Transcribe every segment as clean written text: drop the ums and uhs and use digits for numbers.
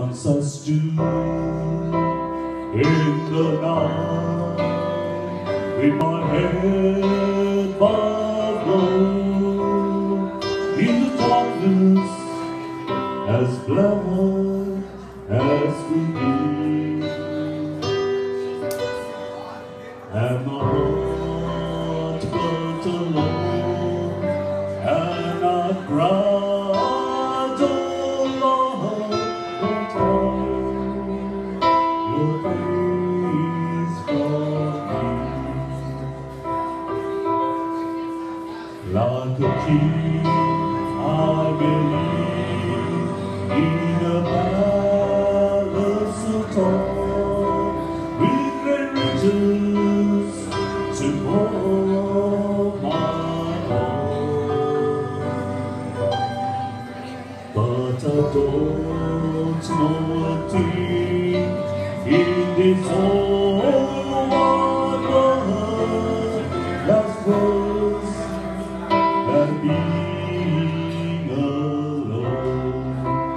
Once I stood in the night with my head bowed low in the darkness as black as the day, and my heart burnt alone, and I cried, oh Lord, what your face from me. Like a king, I believe in a palace of gold with great riches to call my home. But I don't know a thing in this whole wide world that's worse than being alone.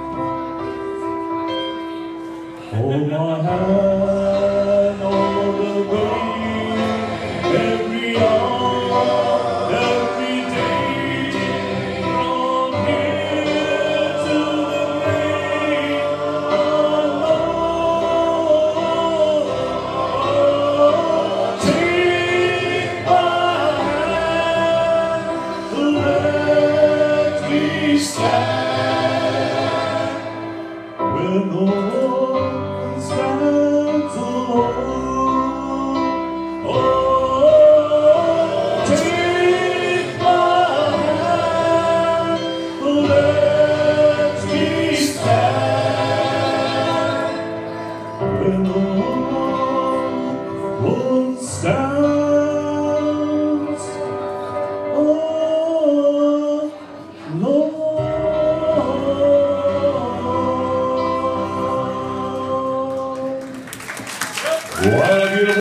Hold my hand all the way, every hour, every day, from here to the grave alone. Take my hand, let me stand where no one stands alone. Oh, take my hand, let me stand where no one stands alone. What a beautiful